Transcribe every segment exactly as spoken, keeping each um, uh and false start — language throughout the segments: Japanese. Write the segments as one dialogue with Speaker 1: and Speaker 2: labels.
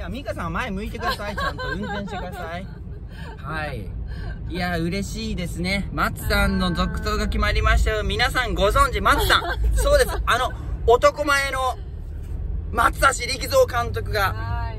Speaker 1: や、ミカさんは前向いてください。ちゃんと運転してください。はい。いや、嬉しいですね。松さんの続投が決まりましたよ。皆さんご存知、松さん。そうです。あの、男前の松橋力蔵監督が。はい。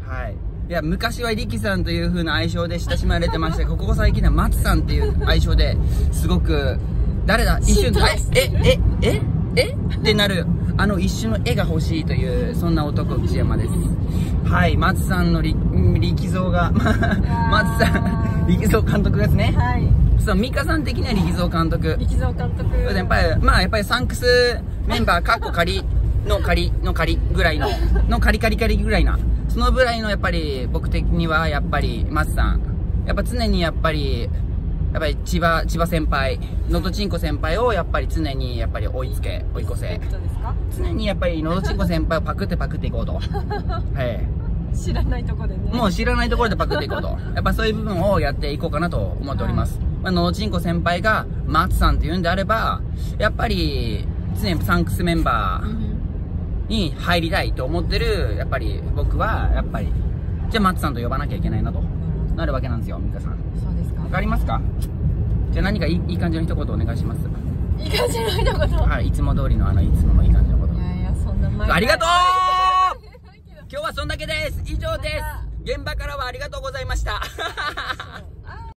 Speaker 1: はい。いや、昔は力さんという風な愛称で親しまれてましたが、ここ最近は松さんっていう愛称ですごく、誰だ一瞬、え、え、え、えってなる、あの一瞬の絵が欲しいという、そんな男、内山です。はい、松さんの力蔵が、松さん、力蔵監督ですね。はい。そう、美香さん的には力蔵監督。力蔵監督。やっぱり、まあ、やっぱりサンクスメンバー、カッコ仮の仮の仮ぐらいの、のカリカリカリぐらいな。そのぐらいの、やっぱり、僕的には、やっぱり、松さん。やっぱ常にやっぱり、やっぱり千葉、千葉先輩、のどちんこ先輩をやっぱり常にやっぱり追いつけ、追い越せ。常にやっぱりのどちんこ先輩をパクってパクっていこうと。はい。知らないところでね。もう知らないところでパクっていこうと。やっぱそういう部分をやっていこうかなと思っております。はい、まあ、のどちんこ先輩が松さんって言うんであれば、やっぱり常にサンクスメンバーに入りたいと思ってる、やっぱり僕は、やっぱり、じゃあ松さんと呼ばなきゃいけないなと。なるわけなんですよ、美香さん。そうですか。わかりますか？じゃあ何かいい、いい感じの一言お願いします。いい感じの一言。はい、いつも通りのあの、いつものいい感じのこと。いやいや、そんな前。ありがとう今日はそんだけです。以上です。現場からはありがとうございました。